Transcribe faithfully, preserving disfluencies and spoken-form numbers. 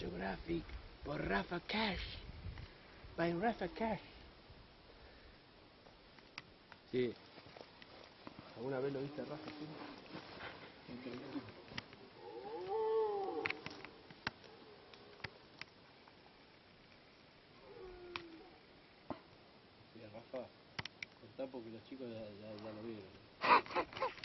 Geographic por Rafa Cash. By Rafa Cash. Sí. ¿Alguna vez lo viste a Rafa? Sí. Sí, Rafa, contá porque los chicos ya, ya, ya lo vieron.